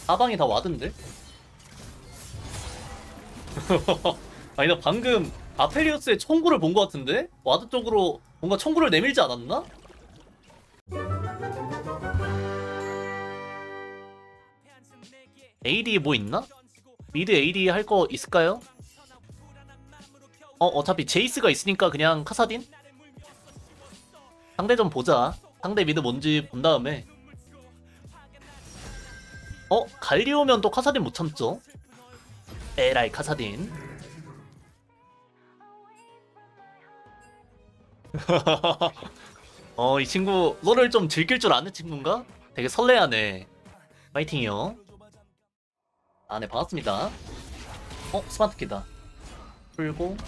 사방이 다 와든데? 아니 나 방금 아펠리우스의 총구를 본 것 같은데? 와드 쪽으로 뭔가 총구를 내밀지 않았나? AD 뭐 있나? 미드 AD 할 거 있을까요? 어차피 제이스가 있으니까 그냥 카사딘? 상대 좀 보자. 상대 미드 뭔지 본 다음에. 갈리오면 또 카사딘 못 참죠? 에라이 카사딘. 이 친구 롤을 좀 즐길 줄 아는 친구인가? 되게 설레하네. 파이팅이요. 아, 네, 반갑습니다. 스마트키다. 풀고.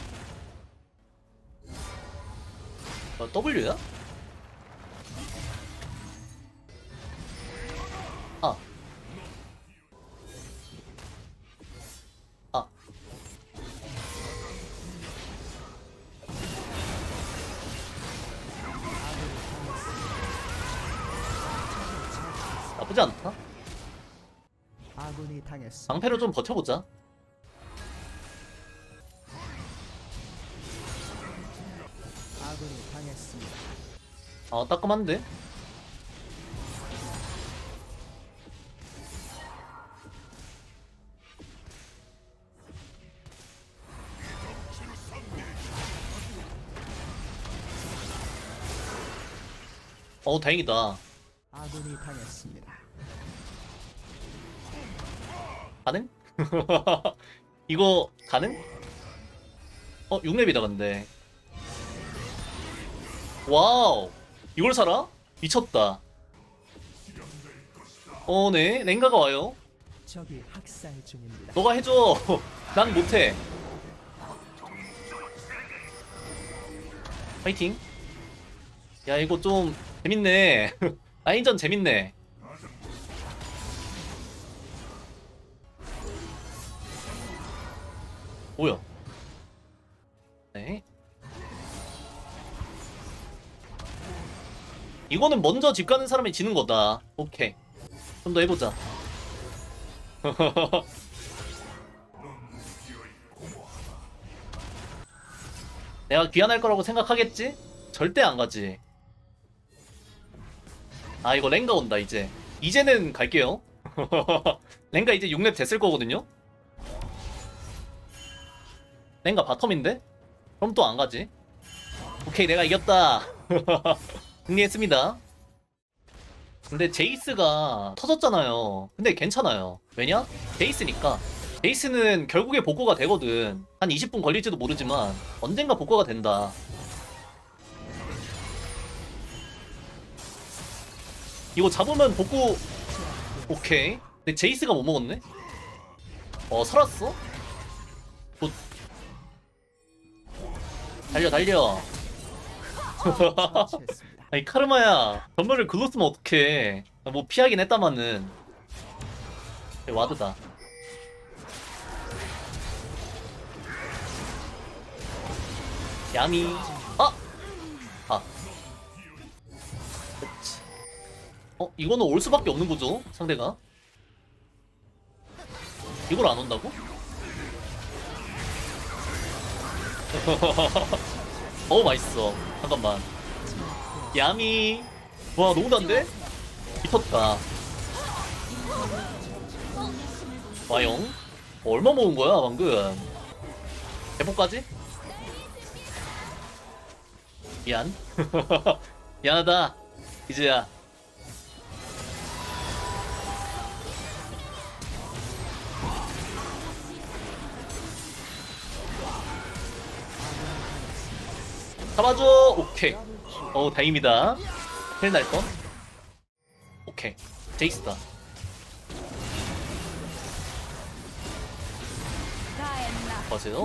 W야? 아. 아. 나쁘지 않다. 아군이 당했습니다. 방패로 좀 버텨보자. 아군이 당했습니다. 따끔한데? 다행이다. 아군이 당했습니다. 가능? 이거 가능? 6렙이다 근데. 와우, 이걸 살아? 미쳤다. 네, 랭가가 와요. 적이 학살 중입니다. 너가 해줘. 난 못해. 파이팅. 야, 이거 좀 재밌네. 라인전 재밌네. 뭐야? 네. 이거는 먼저 집 가는 사람이 지는 거다. 오케이. 좀 더 해보자. 내가 귀환할 거라고 생각하겠지? 절대 안 가지. 아, 이거 랭가 온다 이제. 이제는 갈게요. 랭가 이제 6렙 됐을 거거든요? 랭가 바텀인데? 그럼 또 안 가지. 오케이, 내가 이겼다. 승리했습니다. 근데 제이스가 터졌잖아요. 근데 괜찮아요. 왜냐? 제이스니까. 제이스는 결국에 복구가 되거든. 한 20분 걸릴지도 모르지만 언젠가 복구가 된다. 이거 잡으면 복구. 오케이. 근데 제이스가 못 먹었네? 살았어? 굿. 달려 달려. 처치했습니다. 아니 카르마야, 전멸을 글로 쓰면 어떡해. 뭐 피하긴 했다마는. 와드다. 야미. 아. 그치. 이거는 올 수밖에 없는 거죠, 상대가. 이걸 안 온다고? 맛있어. 잠깐만. 야미. 와, 너무 단데? 미쳤다. 와용. 얼마 모은 거야 방금? 대포까지? 미안. 미안하다 이제야. 잡아줘. 오케이. 다행입니다. 힐 날거. 오케이. 제이스다. 보세요.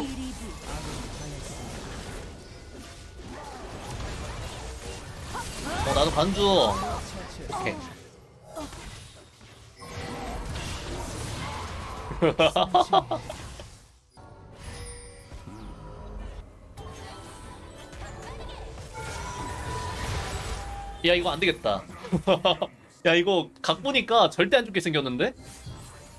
나도 반주. 오케이. 야, 이거 안 되겠다. 야, 이거 각 보니까 절대 안 죽게 생겼는데?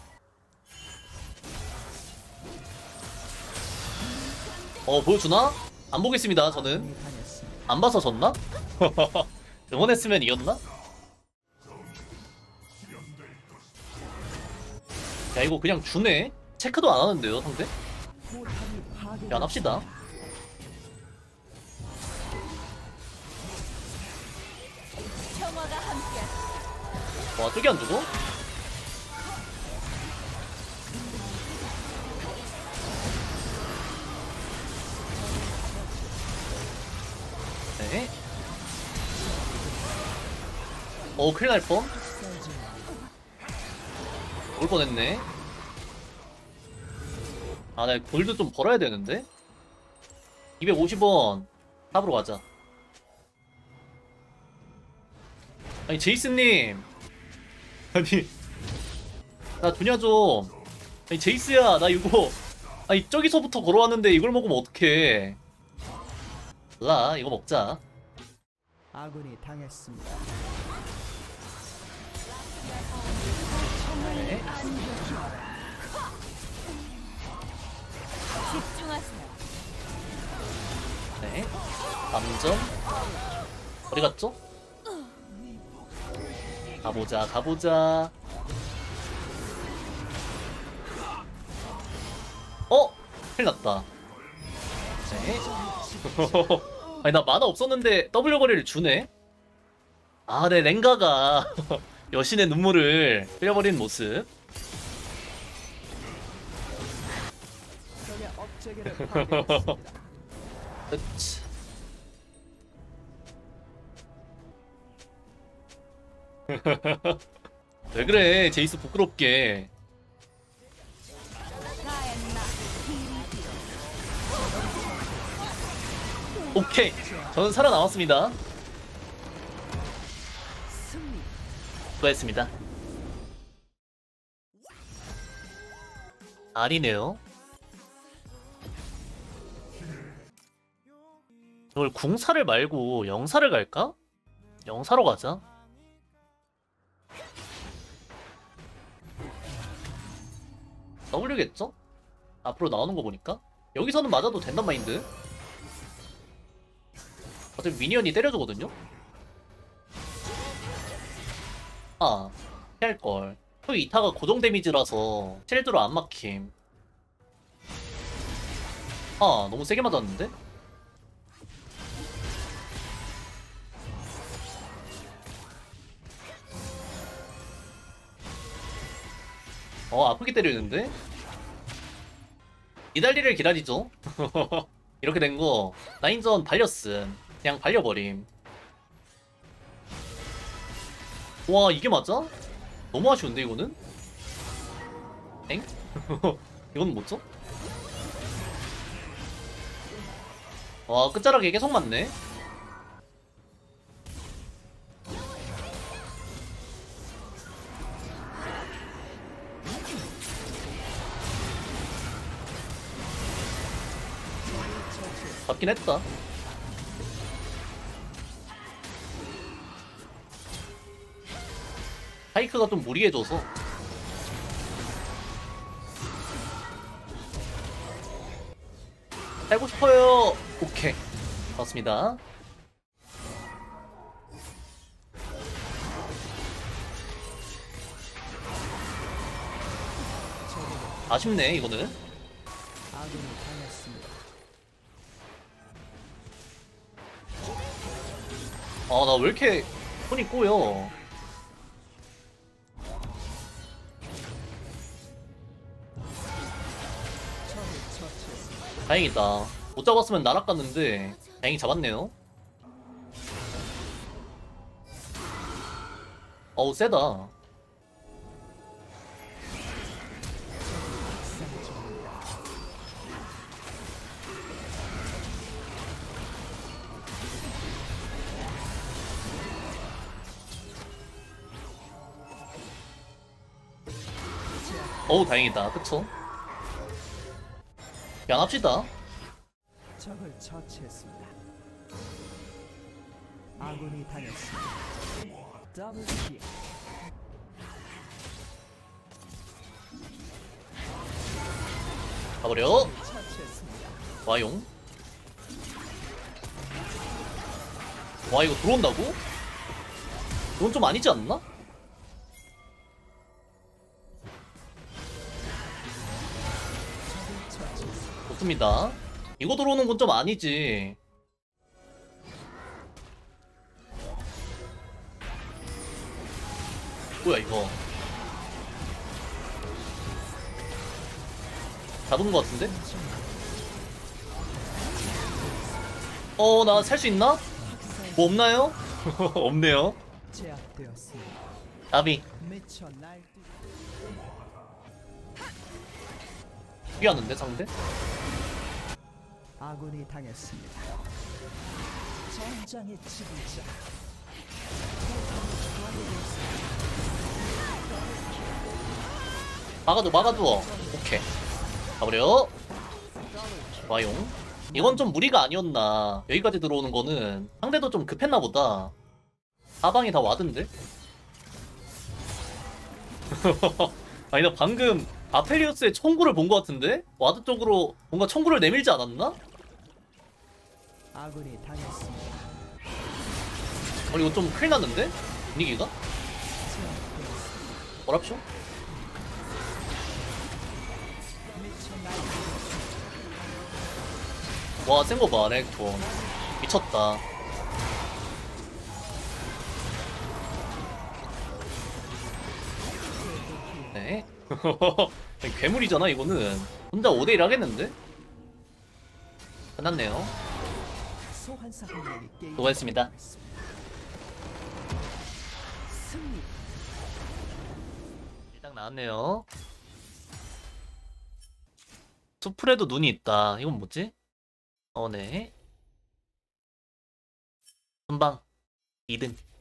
보여주나? 안 보겠습니다. 저는 아군이 당했습니다. 안 봐서 졌나? 응원했으면 이겼나? 야 이거 그냥 주네? 체크도 안 하는데요 상대? 포탑이 파괴. 야 합시다. 평화가 함께. 와 저기 안 죽어? 네. 큰일 날 뻔? 학살 중입니다. 올 뻔했네. 아, 나 골드 좀 벌어야 되는데? 250원. 탑으로 가자. 아니, 제이스님. 아니, 나 주냐 좀. 아니, 제이스야, 나 이거. 아니, 저기서부터 걸어왔는데 이걸 먹으면 어떡해. 몰라, 이거 먹자. 아군이 당했습니다. 네. 집중하세요. 네. 감점. 어디 갔죠? 가보자, 가보자. 큰일 났다. 네. 아니, 나 만화 없었는데 W 거리를 주네? 아, 네, 랭가가 여신의 눈물을 흘려버린 모습. 적의 업체계를 파괴했습니다. 으치. 왜 그래, 제이스 부끄럽게. 오케이. 저는 살아남았습니다. 승리. 수고했습니다. 알이네요. 이걸 궁사를 말고 영사를 갈까? 영사로 가자. W겠죠? 앞으로 나오는 거 보니까 여기서는 맞아도 된단 마인드. 어차피 미니언이 때려주거든요? 아, 피할걸. 또 2타가 고정 데미지라서 실드로 안 막힘. 아, 너무 세게 맞았는데? 아프게 때리는데? 이달리를 기다리죠. 이렇게 된 거 라인전 발렸음. 그냥 발려버림. 와, 이게 맞아? 너무 아쉬운데 이거는? 엥? 이건 뭐죠? 와, 끝자락에 계속 맞네. 맞긴 했다. 하이크가 좀 무리해줘서. 살고 싶어요. 오케이. 맞습니다. 아쉽네, 이거는. 아군이 당했습니다. 아, 나 왜 이렇게 손이 꼬여. 적을 처치했습니다. 다행이다. 못 잡았으면 날아갔는데 다행히 잡았네요. 어우, 세다. 학살 중입니다. 어우, 다행이다. 그쵸? 양합시다. 적을 처치했습니다. 아군이 당했습니다. 더블 킬. 가버려. 처치했습니다. 와용. 와 이거 들어온다고? 이건 좀 아니지 않나? 적을 처치했습니다. 좋습니다. 이거 들어오는 건 좀 아니지. 뭐야 이거? 잡은 거 같은데? 나 살 수 있나? 뭐 없나요? 없네요. 제압되었습니다. 나비 미쳐 날뛰. 피하는데 상대? 아군이 당했습니다. 전장의 지도자. 막아줘. 오케이. 가버려. 좋아용. 이건 좀 무리가 아니었나. 여기까지 들어오는 거는 상대도 좀 급했나 보다. 사방이 다 와든데? 아니 나 방금 아펠리우스의 청구를 본 것 같은데? 와드 쪽으로 뭔가 청구를 내밀지 않았나? 아군이 당했습니다. 이거 좀 큰일 났는데? 분위기가? 제압되었습니다. 뭐랍쇼? 미쳐 날뛰. 와 센 거 봐 렉톤 미쳤다. 네. 괴물이잖아 이거는. 혼자 5대1 하겠는데? 끝났네요. 소환사 공격이 게임. 수고했습니다. 승리. 딱 나왔네요. 수풀에도 눈이 있다. 이건 뭐지? 네. 금방 2등.